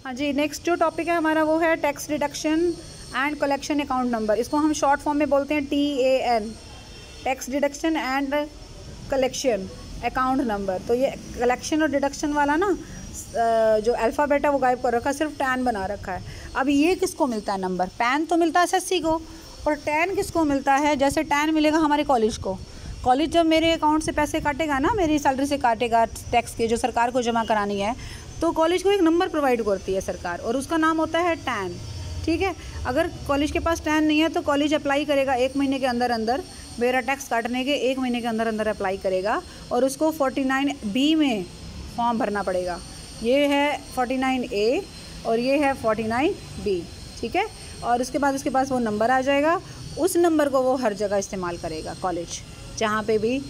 हाँ जी, नेक्स्ट जो टॉपिक है हमारा वो है tax deduction and collection account number. इसको हम शॉर्ट फॉर्म में बोलते हैं TAN, tax deduction and collection account number. तो ये कलेक्शन और डिडक्शन वाला ना जो अल्फ़ाबेट है वो गायब कर रखा है, सिर्फ टैन बना रखा है। अब ये किसको मिलता है नंबर? पैन तो मिलता है SSC को, और टैन किसको मिलता है? जैसे टैन मिलेगा हमारे कॉलेज को। कॉलेज जब मेरे अकाउंट से पैसे काटेगा ना, मेरी सैलरी से काटेगा टैक्स के, जो सरकार को जमा करानी है, तो कॉलेज को एक नंबर प्रोवाइड करती है सरकार, और उसका नाम होता है टैन। ठीक है, अगर कॉलेज के पास टैन नहीं है तो कॉलेज अप्लाई करेगा 1 महीने के अंदर अंदर, मेरा टैक्स काटने के 1 महीने के अंदर अंदर अप्लाई करेगा, और उसको 49B में फॉर्म भरना पड़ेगा। ये है 49A और ये है 49B। ठीक है, और उसके बाद उसके पास वो नंबर आ जाएगा। उस नंबर को वो हर जगह इस्तेमाल करेगा, कॉलेज जहाँ पे भी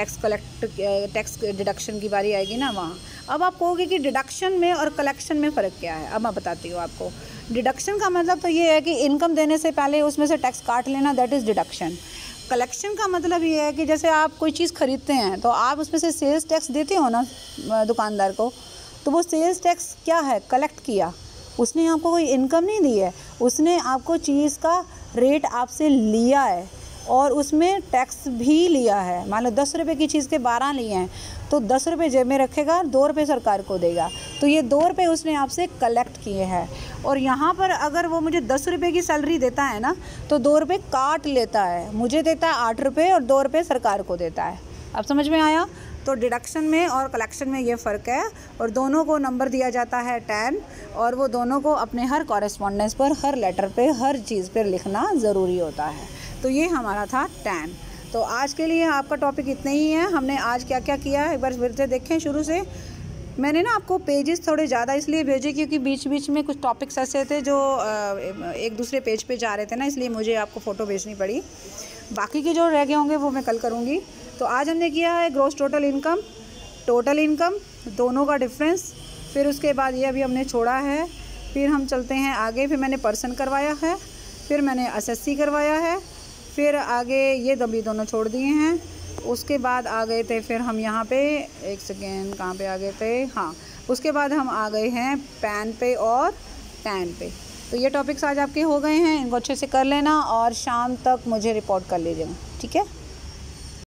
टैक्स डिडक्शन की बारी आएगी ना, वहाँ। अब आप कहोगे कि डिडक्शन में और कलेक्शन में फ़र्क क्या है? अब मैं बताती हूँ आपको। डिडक्शन का मतलब तो ये है कि इनकम देने से पहले उसमें से टैक्स काट लेना, दैट इज़ डिडक्शन। कलेक्शन का मतलब ये है कि जैसे आप कोई चीज़ ख़रीदते हैं तो आप उसमें से सेल्स टैक्स देते हो ना दुकानदार को, तो वो सेल्स टैक्स क्या है? कलेक्ट किया, उसने आपको कोई इनकम नहीं दी है, उसने आपको चीज़ का रेट आपसे लिया है और उसमें टैक्स भी लिया है। मान लो 10 रुपये की चीज़ के 12 लिए हैं, तो 10 रुपये जेब में रखेगा, 2 रुपये सरकार को देगा। तो ये 2 रुपये उसने आपसे कलेक्ट किए हैं। और यहाँ पर अगर वो मुझे 10 रुपये की सैलरी देता है ना, तो 2 रुपये काट लेता है, मुझे देता है 8 रुपये और 2 रुपये सरकार को देता है। अब समझ में आया? तो डिडक्शन में और कलेक्शन में ये फ़र्क है, और दोनों को नंबर दिया जाता है टैन, और वो दोनों को अपने हर कॉरेस्पॉन्डेंस पर, हर लेटर पे, हर चीज़ पर लिखना ज़रूरी होता है। तो ये हमारा था टैन। तो आज के लिए आपका टॉपिक इतना ही है। हमने आज क्या क्या किया है एक बार फिर से देखें शुरू से। मैंने ना आपको पेजेस थोड़े ज़्यादा इसलिए भेजे क्योंकि बीच बीच में कुछ टॉपिक्स ऐसे थे जो एक दूसरे पेज पे जा रहे थे ना, इसलिए मुझे आपको फ़ोटो भेजनी पड़ी। बाकी के जो रह गए होंगे वो मैं कल करूँगी। तो आज हमने किया है gross total income, total income, दोनों का डिफरेंस। फिर उसके बाद ये अभी हमने छोड़ा है। फिर हम चलते हैं आगे। फिर मैंने पर्सन करवाया है, फिर मैंने SSC करवाया है, फिर आगे ये दबी दोनों छोड़ दिए हैं। उसके बाद आ गए थे फिर हम यहाँ पे, एक सेकेंड, कहाँ पे आ गए थे? हाँ, उसके बाद हम आ गए हैं पैन पे और टैन पे। तो ये टॉपिक्स आज आपके हो गए हैं, इनको अच्छे से कर लेना और शाम तक मुझे रिपोर्ट कर लीजिएगा। ठीक है।